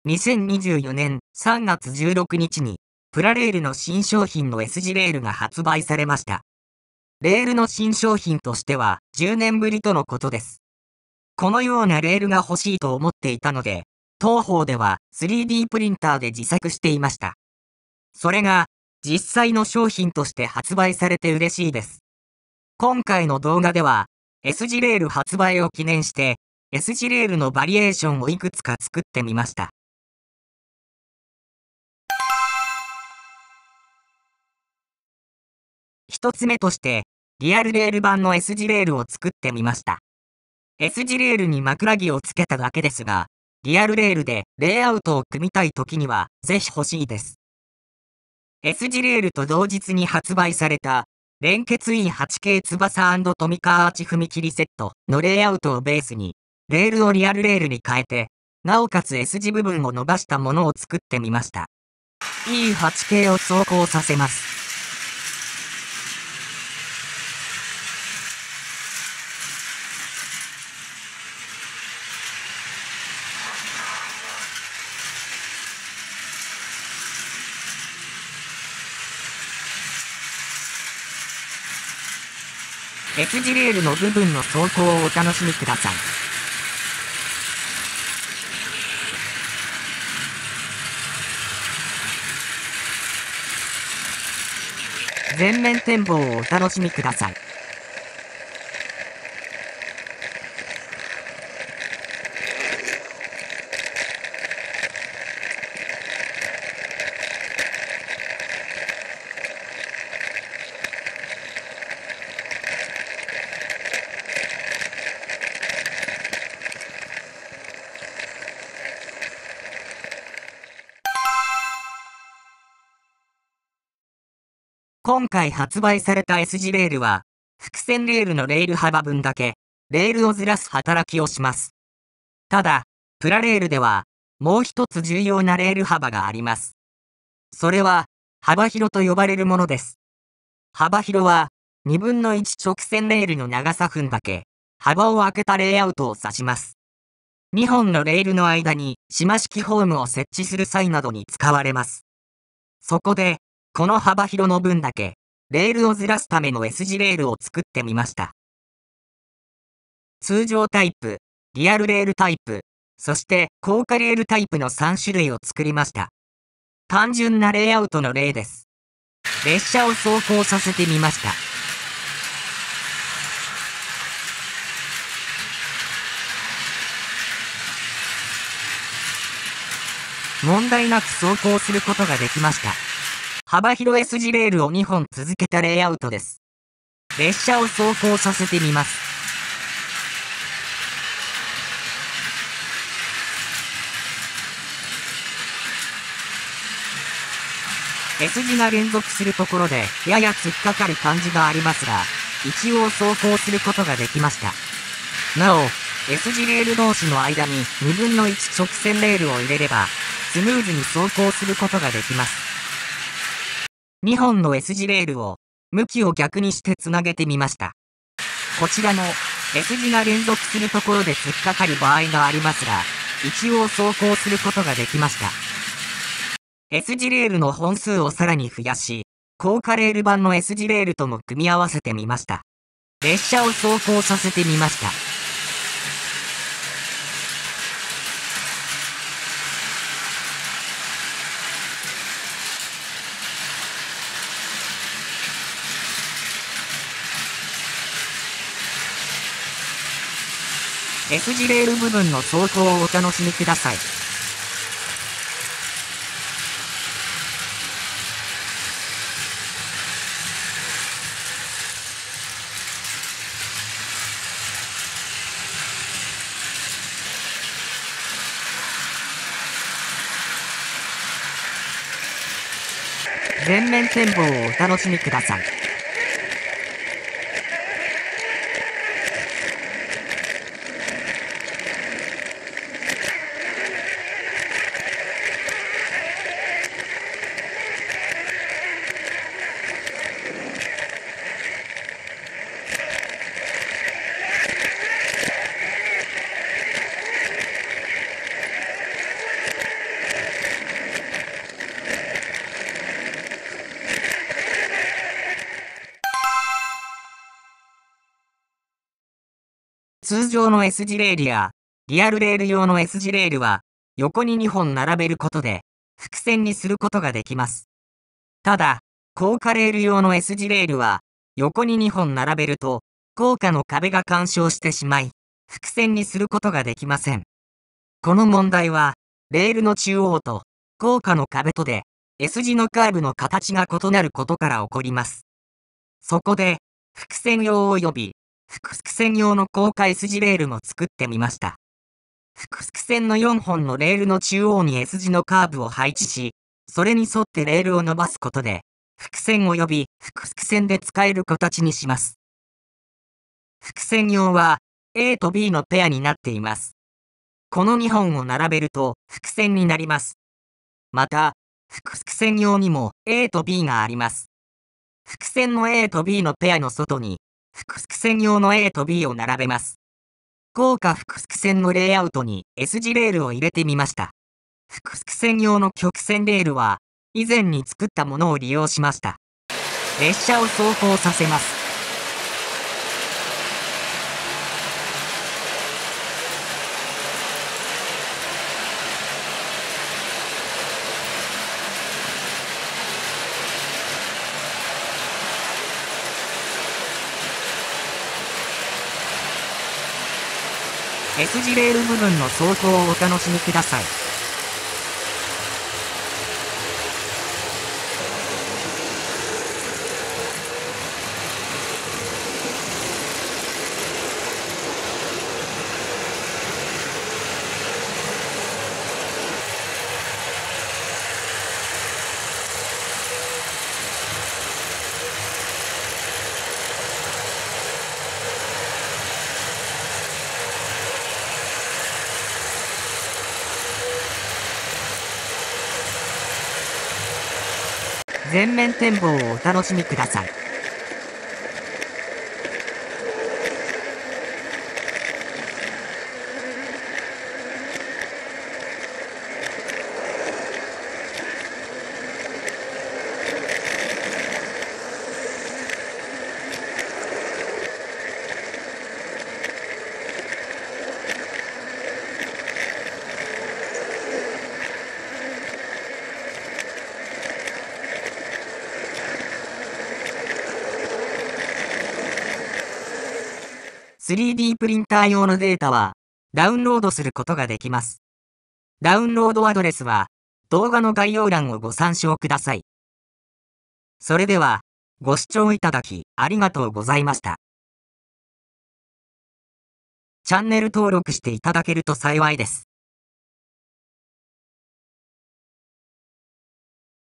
2024年3月16日に、プラレールの新商品の S 字レールが発売されました。レールの新商品としては10年ぶりとのことです。このようなレールが欲しいと思っていたので、当方では 3D プリンターで自作していました。それが実際の商品として発売されて嬉しいです。今回の動画では S 字レール発売を記念して S 字レールのバリエーションをいくつか作ってみました。一つ目としてリアルレール版の S 字レールを作ってみました。S 字レールに枕木をつけただけですが、リアルレールでレイアウトを組みたい時にはぜひ欲しいです。S 字レールと同日に発売された連結 E8K 翼&トミカアーチ踏切セットのレイアウトをベースに、レールをリアルレールに変えて、なおかつ S 字部分を伸ばしたものを作ってみました。E8K を走行させます。S 字レールの部分の走行をお楽しみください。全面展望をお楽しみください。今回発売された S 字レールは、複線レールのレール幅分だけ、レールをずらす働きをします。ただ、プラレールでは、もう一つ重要なレール幅があります。それは、幅広と呼ばれるものです。幅広は、2分の1直線レールの長さ分だけ、幅を空けたレイアウトを指します。2本のレールの間に島式ホームを設置する際などに使われます。そこで、この幅広の分だけ、レールをずらすための S 字レールを作ってみました。通常タイプ、リアルレールタイプ、そして高架レールタイプの3種類を作りました。単純なレイアウトの例です。列車を走行させてみました。問題なく走行することができました。幅広 S 字レールを2本続けたレイアウトです。列車を走行させてみます。S 字が連続するところでやや突っかかる感じがありますが、一応走行することができました。なお、S 字レール同士の間に2分の1直線レールを入れれば、スムーズに走行することができます。2本の S 字レールを向きを逆にしてつなげてみました。こちらも S 字が連続するところで突っかかる場合がありますが、一応走行することができました。S 字レールの本数をさらに増やし、高架レール版の S 字レールとも組み合わせてみました。列車を走行させてみました。S 字レール部分の走行をお楽しみください。全面展望をお楽しみください。 通常の S 字レールやリアルレール用の S 字レールは横に2本並べることで複線にすることができます。ただ、高架レール用の S 字レールは横に2本並べると高架の壁が干渉してしまい複線にすることができません。この問題はレールの中央と高架の壁とで S 字のカーブの形が異なることから起こります。そこで複線用及び複線用の高架 S 字レールも作ってみました。複線の4本のレールの中央に S 字のカーブを配置し、それに沿ってレールを伸ばすことで、複線及び複線で使える形にします。複線用は A と B のペアになっています。この2本を並べると複線になります。また、複線用にも A と B があります。複線の A と B のペアの外に、複線用の A と B を並べます。高架複線のレイアウトに S 字レールを入れてみました。複線用の曲線レールは、以前に作ったものを利用しました。列車を走行させます。S 字レール部分の走行をお楽しみください。全面展望をお楽しみください。3D プリンター用のデータはダウンロードすることができます。ダウンロードアドレスは動画の概要欄をご参照ください。それではご視聴いただきありがとうございました。チャンネル登録していただけると幸いです。